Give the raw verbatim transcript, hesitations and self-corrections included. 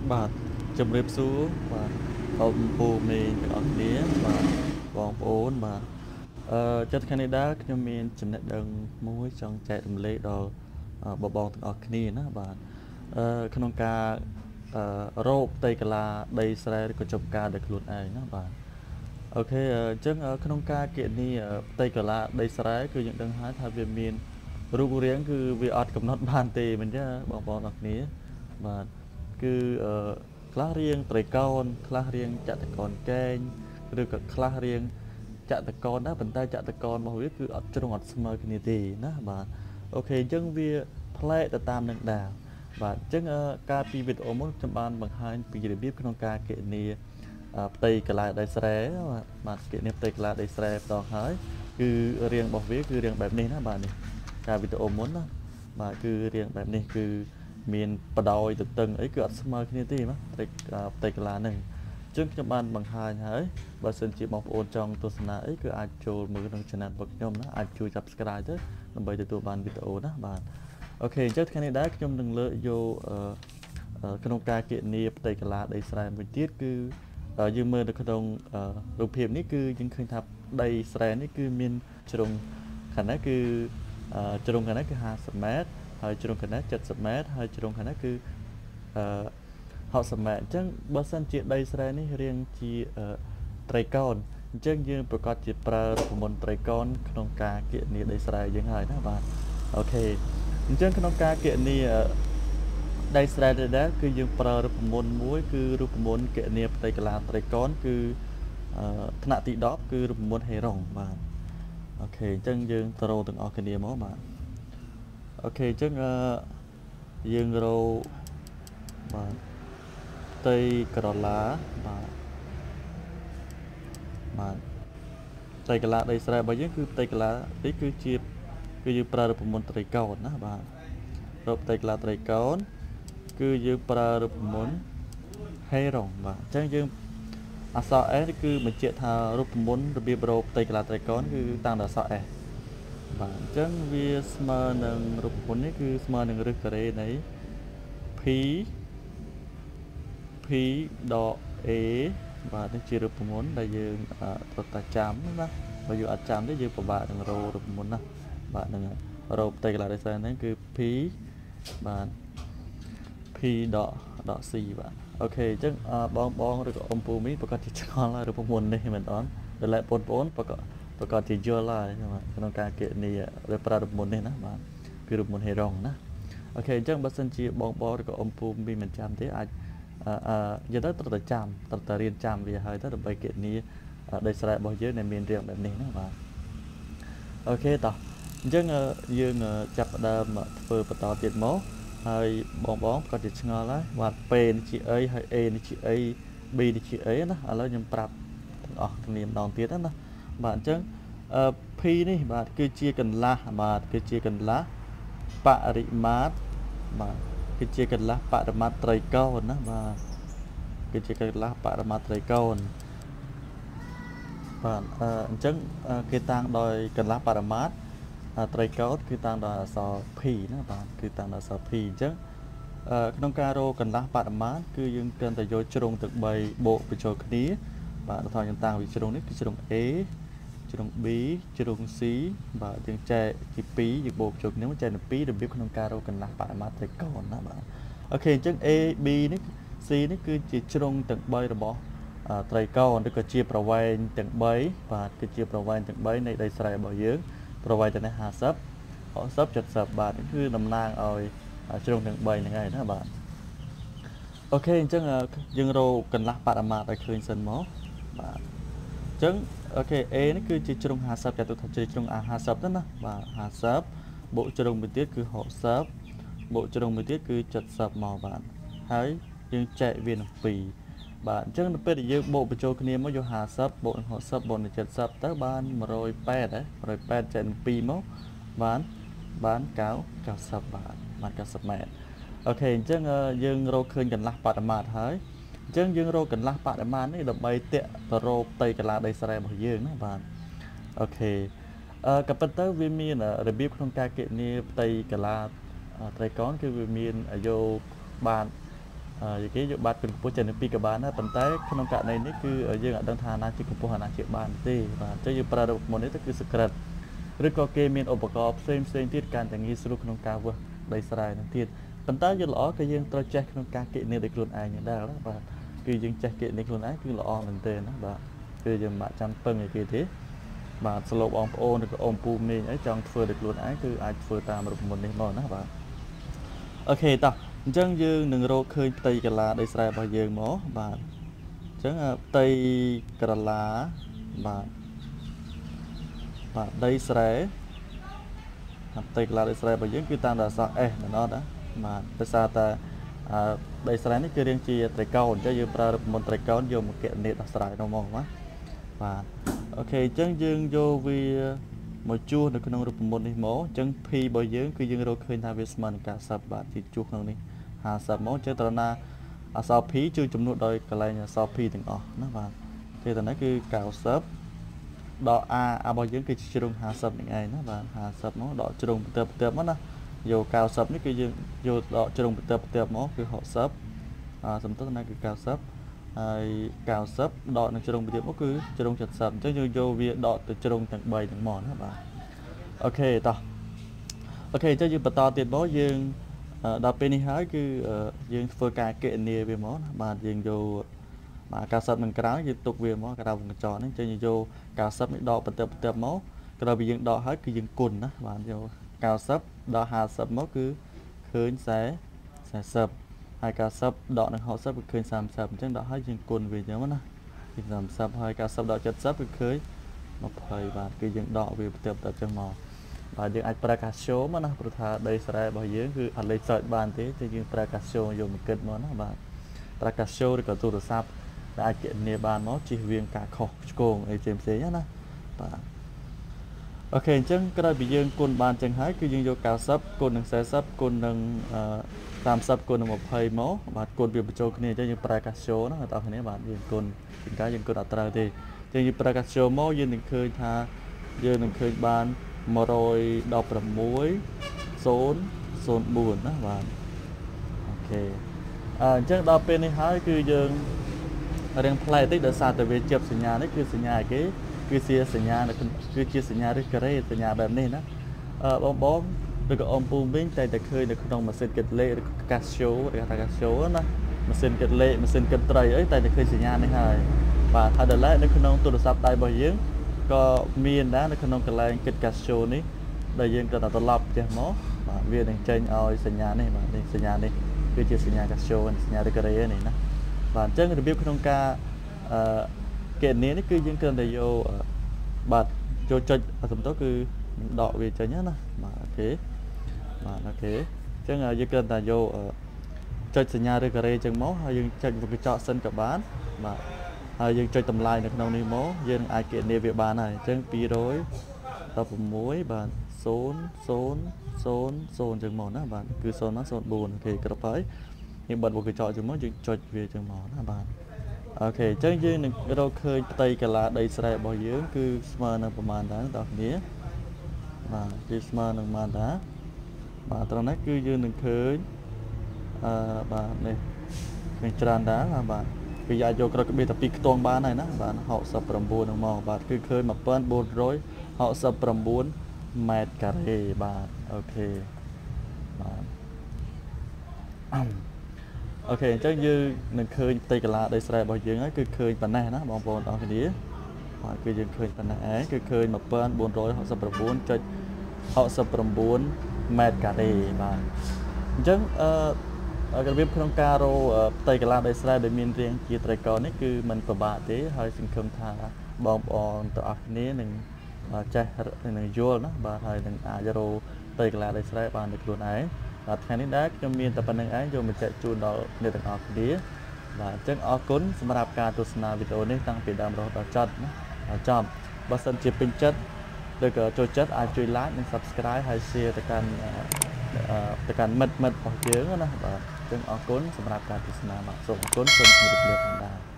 បាទជំរាបសួរបាទបងពូមេងទាំងអស់គ្នាបាទបងប្អូនបាទអឺចិត្តខាងនេះដែរខ្ញុំមានចំណេះដឹងមួយចង់ចែករំលែកដល់បងបងទាំងអស់គ្នាណាបាទអឺក្នុងការអឺរោគផ្ទៃកន្លាដីស្រែឬក៏ចំការដោយខ្លួនឯងណាបាទអូខេអញ្ចឹងក្នុងការគណនាផ្ទៃកន្លាដីស្រែគឺយើងដឹងហើយថាវាមានរូបរាងគឺវាអត់កំណត់បានទេមិនទេបងប្អូនទាំងគ្នាបាទគឺអឺខ្លះរៀងត្រីកោណខ្លះរៀងចតុកោណកែងឬក៏ខ្លះរៀងចតុកោណដែរប៉ុន្តែចតុកោណរបស់វាគឺអត់ជ្រុងអត់ស្មើគ្នាទេណាបាទអូខេអញ្ចឹងវាប្លែកទៅតាមនឹងដែរបាទអញ្ចឹងការពីវីដេអូមុនខ្ញុំបានបង្ហាញពីរបៀបក្នុងការគណនាផ្ទៃកន្លែងដីស្រែបាទគណនាផ្ទៃកន្លែងដីស្រែបន្តហើយគឺរាងរបស់វាគឺរាងបែបនេះណាបាទនេះការវីដេអូមុនណាបាទគឺរាងបែបនេះគឺមានបដោយទៅតឹងអីគឺអត់ស្មើគ្នាទេណាផ្ទៃផ្ទៃកន្លែងហ្នឹងអញ្ចឹងខ្ញុំបានបង្ហាញហើយបើសិនជាបងប្អូនចង់ទស្សនាអីគឺអាចចូលមើលក្នុង channel របស់ខ្ញុំណាអាចជួយ Subscribe ទៅដើម្បីទទួលបានវីដេអូណាបាទអូខេអញ្ចឹងថ្ងៃនេះដែរខ្ញុំនឹងលើកយកក្នុងការគណនាផ្ទៃកន្លែងដីស្រែមួយទៀតគឺយើងមើលនៅក្នុងរូបភាពនេះគឺយើងឃើញថាដីស្រែនេះគឺមានជ្រុងខាងនេះគឺជ្រុងខាងនេះគឺ50ម៉ែត្រហើយជ្រុងខាងនេះ70ម៉ែត្រហើយជ្រុងខាងនេះគឺអឺ60ម៉ែត្រអញ្ចឹងបើសិនជាដីស្រែនេះរាងជាត្រីកោណអញ្ចឹងយើងប្រកាសជាប្រើរូបមន្តត្រីកោណក្នុងការគណនាដីស្រែយើងហើយណាបាទអូខេអញ្ចឹងក្នុងការគណនាដីស្រែដែរគឺយើងប្រើរូបមន្តមួយគឺរូបមន្តគណនាផ្ទៃកន្លាត្រីកោណគឺថ្នាក់ទីដប់គឺរូបមន្តហេរ៉ុងបាទអូខេអញ្ចឹងយើងទៅរកទាំងអស់គ្នាមកបាទអូខេអញ្ចឹងយើងរកបាទផ្ទៃក្រឡាបាទបាទផ្ទៃកន្លាដីស្រែរបស់យើងគឺផ្ទៃកន្លានេះគឺជាគឺយើងប្រើរូបមន្តត្រីកោណណាបាទរកផ្ទៃកន្លាត្រីកោណគឺយើងប្រើរូបមន្តហេរ៉ុងបាទអញ្ចឹងយើងអក្សរ S គឺបញ្ជាក់ថារូបមន្តរបៀបរកផ្ទៃកន្លាត្រីកោណគឺតាំងដល់អក្សរ S បាទអញ្ចឹងវាស្មើនឹងរូបមន្តនេះគឺស្មើនឹងរឹសការ៉េនៃ P P ដក A បាទនេះជារូបមន្តដែលយើងត្រូវតែចាំណាបើយើងអត់ចាំទេយើងពិបាកនឹងរករូបមន្តណាបាទនឹងរកផ្ទៃកន្លែងដីស្រែហ្នឹងគឺ P បាទ P ដកដក C បាទអូខេអញ្ចឹងបងបងឬក៏អ៊ំពូមីប្រកាសជាឆ្ងល់ហើយរូបមន្តនេះមែនអត់ដល់បងប្អូនប្រកាសប្រកាសជាយល់ហើយក្នុងការគណនាឬប្រើរូបមន្តនេះណាបាទគឺរូបមន្តហេរ៉ុងណាអូខេអញ្ចឹងបើសិនជាបងបងឬក៏អ៊ំពូមីមិនចាំទេអាចអឺនិយាយទៅត្រូវតែចាំត្រូវតែរៀនចាំវាហើយទៅដើម្បីគណនាដីស្រែរបស់យើងដែលមានរាងបែបនេះណាបាទអូខេតោះអញ្ចឹងយើងចាប់ផ្ដើមធ្វើបន្តទៀតមកហើយបងបងក៏ជាឆ្ងល់ហើយបាទ P នេះជាអីហើយ A នេះជាអី B នេះជាអីណាឥឡូវខ្ញុំប្រាប់ទាំងអស់គ្នាម្ដងទៀតណាបាទអញ្ចឹង P នេះបាទគឺជាកន្លះបាទគឺជាកន្លះបរិមាត្របាទគឺជាកន្លះបរិមាត្រត្រីកោណណាបាទគឺជាកន្លះបរិមាត្រត្រីកោណបាទអញ្ចឹងគេតាំងដោយកន្លះបរិមាត្រត្រីកោណគឺតាំងដោយអក្សរ P ណាបាទគឺតាំងដោយអក្សរ P អញ្ចឹងក្នុងការរកកន្លះបរិមាត្រគឺយើងគ្រាន់តែយកជ្រុងទាំង3បូកបញ្ចូលគ្នាបាទដល់យើងតាំងពីជ្រុងនេះគឺជ្រុង A ជ្រុង B ជ្រុង C បាទយើងចែកជា2យើងបូកបញ្ចូលគ្នាមកចែកទៅ2របៀបក្នុងការរកកន្លះបរិមាត្រត្រីកោណណាបាទអូខេអញ្ចឹង A B នេះ C នេះគឺជាជ្រុងទាំង3របស់ត្រីកោណឬក៏ជាប្រវែងទាំង3បាទគឺជាប្រវែងទាំង3នៃដីស្រែរបស់យើងប្រវែងទៅនេះ50 60 70បាទនេះគឺតំណាងឲ្យជ្រុងទាំង3ហ្នឹងហើយណាបាទអូខេអញ្ចឹងយើងរកកន្លះបរិមាត្រឲ្យឃើញសិនមកបាទអញ្ចឹងអូខេ A នេះគឺជាជ្រុង50ចាត់ទុកថាជាជ្រុង 50 ទៅណាបាទ50បូកជ្រុងមួយទៀតគឺ60បូកជ្រុងមួយទៀតគឺ70មកបាទហើយយើងចែកវានឹង2បាទអញ្ចឹងនៅពេលដែលយើងបូកបញ្ចូលគ្នាមកយក50បូកនឹង60បូកនឹង70ទៅបាន180ហ៎180ចែកនឹង2មកបានបាន90បាទបាន90ម៉ែត្រអូខេអញ្ចឹងយើងរកឃើញកន្លះបរិមាត្រហើយអញ្ចឹងយើងរកកន្លះបរិមាត្រនេះដើម្បីតាក់ទៅរកផ្ទៃកន្លះដីស្រែរបស់យើងណាបាទអូខេអឺក៏ប៉ុន្តែវាមានរបៀបក្នុងការគណនាផ្ទៃកន្លះត្រីកោណគឺវាមានយកបាននិយាយយកបាត់ពីកម្ពុជាចេញពីក៏បានដែរប៉ុន្តែក្នុងករណីនេះគឺយើងអត់ដឹងថាណាជាកម្ពុជាណាជាបានទេបាទអញ្ចឹងយើងប្រើរបបមុននេះទៅគឺ secret ឬក៏គេមានឧបករណ៍ផ្សេងផ្សេងទៀតការទាំងងាយស្រួលក្នុងការវាស់ដីស្រែនឹងទៀតប៉ុន្តែយើងល្អគឺយើងត្រូវចេះក្នុងការគណនាដោយខ្លួនឯងយ៉ាងដែរបាទគឺយើងចេះគណនាខ្លួនឯងគឺល្អមែនទែនណាបាទគឺយើងមិនបាក់ចាំពឹងឲ្យគេទេបាទស្លោកបងប្អូនឬក៏អ៊ំពូមីងអីចង់ធ្វើដោយខ្លួនឯងគឺអាចធ្វើតាមរបបមុននេះមកណាបាទអូខេតោះអញ្ចឹងយើងនឹងរកឃើញផ្ទៃកាឡាដីស្រែរបស់យើងមកបាទអញ្ចឹងផ្ទៃកាឡាបាទបាទដីស្រែផ្ទៃកាឡាដីស្រែរបស់យើងគឺតាមតែអក្សរ S ណ៎ណាបាទដោយសារតែដីស្រែនេះគឺរាងជាត្រីកោណអញ្ចឹងយើងប្រើរបបមុនត្រីកោណយកមកគណនាដោះស្រាយនោះមកណាបាទអូខេអញ្ចឹងយើងយកវាមកជួសនៅក្នុងរូបមន្តនេះមកអញ្ចឹង P របស់យើងគឺយើងរកឃើញថាវាស្មើនឹងការសិបបាទជាជួសក្នុងនេះห้าสิบមកអញ្ចឹងត្រណាអក្សរ P ជួយចំនួនដោយកន្លែងអក្សរ P ទាំងអស់ណាបាទគេត្រណាគឺเก้าสิบដល់ A របស់យើងគឺជាជ្រុងห้าสิบនឹងឯងណាបាទห้าสิบមកដកជ្រុងបន្ទាប់បន្ទាប់មកណាយកเก้าสิบនេះគឺយើងយកដកជ្រុងបន្ទាប់បន្ទាប់មកគឺหกสิบអាសំទោសណាគឺเก้าสิบហើយเก้าสิบដកនឹងជ្រុងបន្ទាប់មកគឺជ្រុងเจ็ดสิบអញ្ចឹងយើងយកវាដកទៅជ្រុងទាំងបីទាំងមកណាបាទអូខេតោះអូខេអញ្ចឹងយើងបន្តទៀតមកយើងដល់ពេលនេះហើយគឺយើងធ្វើការគណនាវាមកណាបាទយើងយកបាទเก้าสิบនឹងក្រៅយើងទុកវាមកក្រៅវងកញ្ចក់នេះអញ្ចឹងយើងយកเก้าสิบនេះដកបន្ទាប់បន្ទាប់មកក្រោយពីយើងដកហើយគឺយើងគុណណាបាទយកเก้าสิบដល់ห้าสิบមកគឺឃើញสี่สิบហើយเก้าสิบដកនឹងหกสิบគឺឃើញสามสิบអញ្ចឹងដកហើយយើងគុណវាអញ្ចឹងណាគឺสามสิบហើយเก้าสิบដកเจ็ดสิบគឺឃើញยี่สิบបាទគឺយើងដកវាបន្ទាប់បន្ទាប់អញ្ចឹងមកបាទយើងអាចប្រើកាស្យូមកណាព្រោះថាដីស្រែរបស់យើងគឺអត់លេខសើចបានទេតែយើងប្រើកាស្យូយកមកគិតមកណាបាទប្រើកាស្យូឬក៏ទូរស័ព្ទដែលអាចគណនាបានមកជិះវៀងការខុសឆ្គងអីផ្សេងផ្សេងណាបាទអូខេអញ្ចឹងក្រោយពីយើងគុណបានអញ្ចឹងហើយគឺយើងយកเก้าสิบគុណនឹងสี่สิบគុណនឹងสามสิบគុណនឹងยี่สิบមកបាទគុណវាបញ្ចូលគ្នាអញ្ចឹងយើងប្រើកាស្យូណាបងប្អូនគ្នាបាទយើងគុណជាងការយើងគុណអត់ត្រូវទេអញ្ចឹងយើងប្រើកាស្យូមកយើងនឹងឃើញថាយើងនឹងឃើញបានmột trăm mười sáu nghìn không trăm bốnណាបាទអូខេអញ្ចឹងដល់ពេលនេះហើយគឺយើងរៀងផ្លែតិចដោយសារតែវាជាប់សញ្ញានេះគឺសញ្ញាអីគេគឺជាសញ្ញាគឺជាសញ្ញាឬការ៉េសញ្ញាបែបនេះណាអឺបងបងឬក៏អ៊ំពូមីងតែតែឃើញនៅក្នុងម៉ាស៊ីនគិតលេខឬកាស្យូឬថាកាស្យូណាម៉ាស៊ីនគិតលេខម៉ាស៊ីនគិតត្រីអីតែតែឃើញសញ្ញានេះហើយបាទហើយដល់ឡែកនៅក្នុងទូរស័ព្ទដៃរបស់យើងក៏មានដែរនៅក្នុងកន្លែងគិតកាស្យូនេះដែលយើងក៏ត្រឡប់ផ្ទះមកបាទវានឹងចេញឲ្យសញ្ញានេះបាទនេះសញ្ញានេះគឺជាសញ្ញាកាស្យូសញ្ញាឬការ៉េនេះណាបាទអញ្ចឹងរបៀបក្នុងការអឺគណនានេះគឺយើងគ្រាន់តែយកបាទចូលចុចសំដៅគឺដកវាចេញណាបាទអូខេបាទអូខេអញ្ចឹងយើងគ្រាន់តែយកចុចសញ្ញាឬការ៉េចឹងមកហើយយើងចុចវងកញ្ចក់សិនក៏បានបាទហើយយើងចុចតម្លៃនៅក្នុងនេះមកយើងអាចគណនាវាបានហើយអញ្ចឹងពីររយដប់ប្រាំមួយបាទศูนย์ ศูนย์ ศูนย์ ศูนย์ចឹងមកណាបាទគឺศูนย์មកศูนย์បួនអូខេគ្រប់ហើយយើងបិទវងកញ្ចក់ចឹងមកយើងចុចវាចឹងមកណាបាទអូខេអញ្ចឹងយើងនឹងរកឃើញផ្ទៃកាឡាដីស្រែរបស់យើងគឺស្មើនឹងប្រមាណដែរបងប្អូនបាទគឺស្មើនឹងប្រមាណដែរបាទត្រង់នេះគឺយើងនឹងឃើញអឺបាទនេះឃើញច្រើនដែរបាទគឺអាចយកក្រោយក្បៀសតែពីខ្ទង់បានហើយណាបាទหกสิบเก้าនឹងមកបាទគឺឃើញmột nghìn bốn trăm sáu mươi chínម៉ែត្រការ៉េបាទអូខេបាទអូខេអញ្ចឹងយើងនឹងឃើញផ្ទៃកាឡាដីស្រែរបស់យើងហើយគឺឃើញប៉ុណ្ណេះណាបងប្អូនអរគ្នាបាទគឺយើងឃើញប៉ុណ្ណេះឯងគឺឃើញmột nghìn bốn trăm sáu mươi chín.หกสิบเก้าម៉ែត្រការ៉េបាទអញ្ចឹងអឺរបៀបក្នុងការរកផ្ទៃកាឡាដីស្រែដែលមានរាងជាត្រីកោណនេះគឺมันពិបាកទេហើយសង្ឃឹមថាបងប្អូនទាំងអស់គ្នានឹងចេះនឹងយល់ណាបាទហើយនឹងអាចរកផ្ទៃកាឡាដីស្រែបានដោយខ្លួនឯងបាទថ្ងៃនេះដែរខ្ញុំមានតែប៉ុណ្្នឹងឯងយកមកចែកជូនដល់អ្នកទាំងអស់គ្នាបាទអញ្ចឹងអរគុណសម្រាប់ការទស្សនាវីដេអូនេះតាំងពីដើមរហូតដល់ចប់ណាដល់ចប់បើសិនជាពេញចិត្តឬក៏ចូលចិត្តអាចជួយ like និង subscribe ហើយ share ទៅកាន់ទៅកាន់មិត្តមិត្តរបស់យើងណាបាទអញ្ចឹងអរគុណសម្រាប់ការទស្សនាបាទសូមអរគុណសូមជម្រាបលាផងដែរ